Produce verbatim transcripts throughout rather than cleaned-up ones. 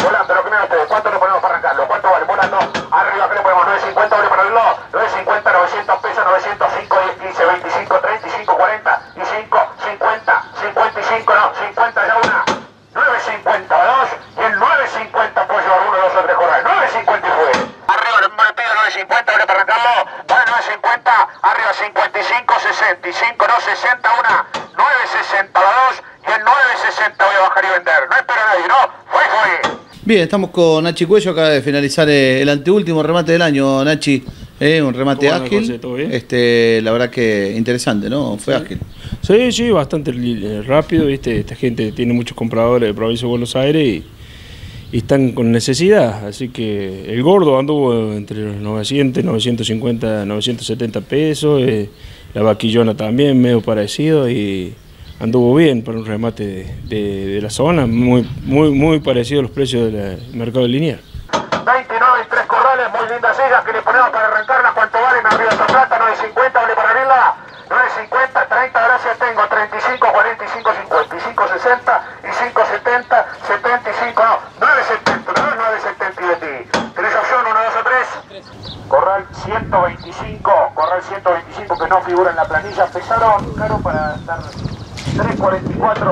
volando, lo que me ustedes. ¿Cuánto le ponemos para arrancarlo? ¿Cuánto vale? Volando, arriba, ¿qué le ponemos? nueve cincuenta, vale para el reloj. nueve cincuenta, novecientos pesos, novecientos cinco, diez, quince, veinticinco, treinta y cinco, cuarenta y cinco, cincuenta, cincuenta y cinco, no, cincuenta ya una. nueve cincuenta, dos, y el nueve cincuenta puede llevar uno, dos o tres corrales. nueve cincuenta y fue. Arriba, le pido nueve cincuenta, vale para arrancarlo. Vale nueve cincuenta, arriba cincuenta y cinco, sesenta y cinco, no, sesenta, una. nueve sesenta, dos, y el nueve sesenta voy a bajar y vender. No espera a nadie, ¿no? Fue, fue. Bien, estamos con Nachi Cuello, acaba de finalizar eh, el anteúltimo remate del año, Nachi. Eh, un remate ágil. Este, la verdad que interesante, ¿no? Fue sí. ágil. Sí, sí, bastante rápido, ¿viste? Esta gente tiene muchos compradores de provincia de Buenos Aires y, y están con necesidad. Así que el gordo anduvo entre los novecientos, novecientos cincuenta, novecientos setenta pesos. Eh, la vaquillona también, medio parecido y anduvo bien para un remate de, de, de la zona, muy, muy, muy parecido a los precios del mercado lineal. veintinueve y tres corrales, muy lindas ellas que le ponemos para arrancarla. ¿Cuánto valen? Arriba esta plata, nueve cincuenta, vale para abrirla. nueve cincuenta, treinta, gracias, tengo treinta y cinco, cuarenta y cinco, cincuenta y cinco, sesenta y cinco, setenta, setenta y cinco, no, nueve setenta, no, nueve setenta y de ti. ¿Tenés opción? uno, dos o tres. Corral ciento veinticinco, corral ciento veinticinco que no figura en la planilla. Pesaron, caro para estar tres cuarenta y cuatro.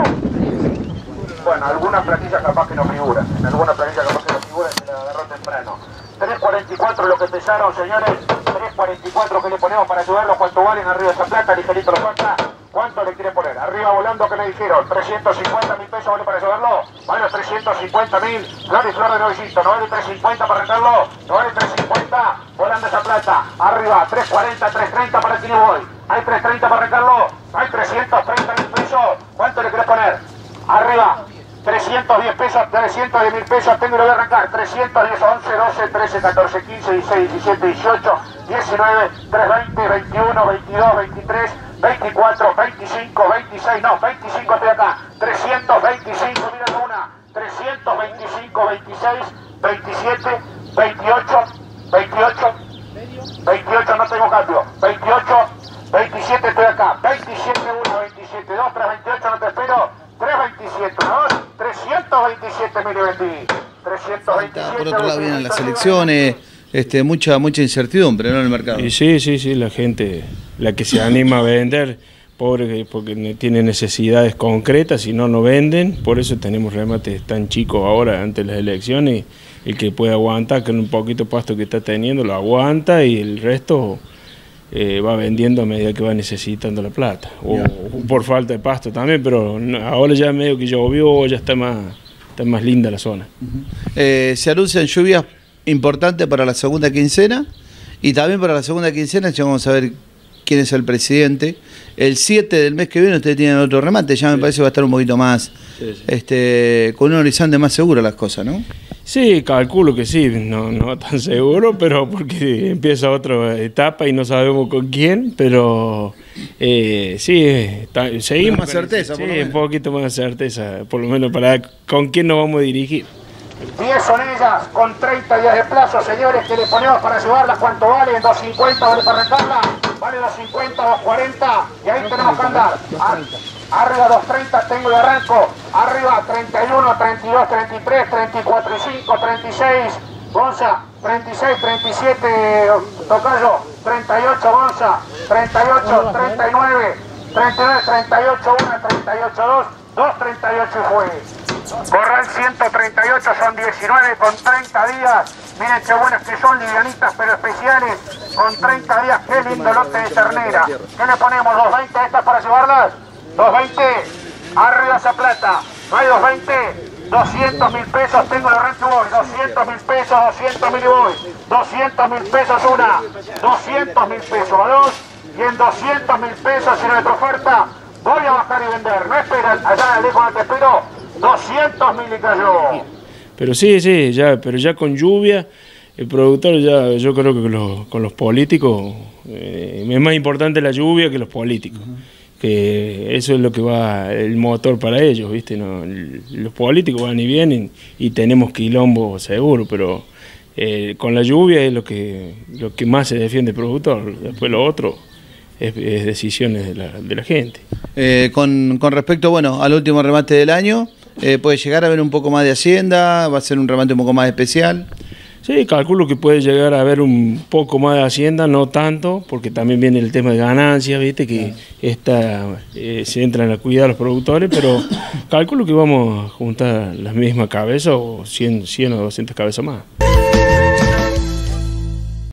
Bueno, algunas planillas capaz que no figuran. En alguna planilla capaz que no figura y se la agarró temprano. tres cuarenta y cuatro lo que pesaron, señores. tres cuarenta y cuatro que le ponemos para ayudarlos. ¿Cuánto valen arriba de esa plata? Ligerito lo saca. ¿Cuánto le quiere poner? Arriba volando, ¿qué le dijeron? trescientos cincuenta mil pesos vale para ayudarlo. Vale trescientos cincuenta mil. Flor y flor de novecito. No vale trescientos cincuenta para arrancarlo. No vale trescientos cincuenta. Volando esa plata. Arriba, trescientos cuarenta, trescientos treinta para el Boy. Hay trescientos treinta para arrancarlo. Hay trescientos treinta mil pesos. ¿Cuánto le querés poner? Arriba. trescientos diez pesos, trescientos diez mil pesos, tengo y lo voy a arrancar. trescientos diez, once, doce, trece, catorce, quince, dieciséis, diecisiete, dieciocho, diecinueve, trescientos veinte, veintiuno, veintidós, veintitrés, veinticuatro, veinticinco, veintiséis, no, veinticinco estoy acá. trescientos veinticinco, mira una. trescientos veinticinco, veintiséis, veintisiete, veintiocho, veintiocho, veintiocho, no tengo cambio. veintiocho, veintisiete estoy acá. veintisiete, uno, veintisiete, dos, tres, veintiocho, no te espero. trescientos veintisiete, ¿no? trescientos veintisiete mil vendí. trescientos veintisiete. Por otro lado vienen las elecciones, este, mucha, mucha incertidumbre, ¿no? En el mercado. Y sí, sí, sí, la gente, la que se anima a vender, pobre, porque tiene necesidades concretas y no, no venden. Por eso tenemos remates tan chicos ahora ante las elecciones. El que puede aguantar con un poquito de pasto que está teniendo, lo aguanta y el resto Eh, va vendiendo a medida que va necesitando la plata, o, o por falta de pasto también, pero no, ahora ya medio que llovió, ya está más, está más linda la zona. Uh-huh. eh, se anuncian lluvias importantes para la segunda quincena, y también para la segunda quincena ya vamos a ver quién es el presidente. El siete del mes que viene ustedes tienen otro remate, ya me sí. parece que va a estar un poquito más, sí, sí. Este, con un horizonte más seguro las cosas, ¿no? Sí, calculo que sí, no, no tan seguro, pero porque empieza otra etapa y no sabemos con quién, pero eh, sí, está, seguimos. Más certeza, sí, por lo menos. Un poquito más de certeza, por lo menos para con quién nos vamos a dirigir. diez son ellas, con treinta días de plazo, señores, que le ponemos para llevarlas. ¿Cuánto vale? dos cincuenta vale para rentarla. Vale dos cincuenta, dos cuarenta, y ahí tenemos que andar. Arriba dos treinta, tengo y arranco. Arriba treinta y uno, treinta y dos, treinta y tres, treinta y cuatro y cinco, treinta y seis, Gonza, treinta y seis, treinta y siete, Tocayo, treinta y ocho, Gonza, treinta y ocho, treinta y nueve, treinta y nueve, treinta y ocho, uno, treinta y ocho, dos, dos treinta y ocho y fue. Corral ciento treinta y ocho, son diecinueve con treinta días. Miren qué buenas que son, livianitas pero especiales. Con treinta días, qué lindo lote de ternera. ¿Qué le ponemos? ¿dos veinte a estas para llevarlas? dos veinte, arriba esa plata. ¿No hay dos veinte? doscientos mil pesos, tengo el arranque voy. doscientos mil pesos, doscientos mil y voy. doscientos mil pesos una. doscientos mil pesos a dos. Y en doscientos mil pesos en nuestra oferta voy a bajar y vender. No esperan, allá lejos no te espero. doscientos mil y cayó. Pero sí, sí, ya, pero ya con lluvia, el productor ya, yo creo que con los, con los políticos, eh, es más importante la lluvia que los políticos. Uh-huh. Que eso es lo que va, el motor para ellos, ¿viste? No, los políticos van y vienen y tenemos quilombo seguro, pero eh, con la lluvia es lo que, lo que más se defiende el productor. Después lo otro es, es decisiones de la, de la gente. Eh, con, con respecto, bueno, al último remate del año, Eh, ¿Puede llegar a haber un poco más de hacienda? ¿Va a ser un remate un poco más especial? Sí, calculo que puede llegar a haber un poco más de hacienda, no tanto, porque también viene el tema de ganancias, viste, que esta, eh, se entran a cuidar a los productores, pero calculo que vamos a juntar las mismas cabezas o cien, cien o doscientas cabezas más.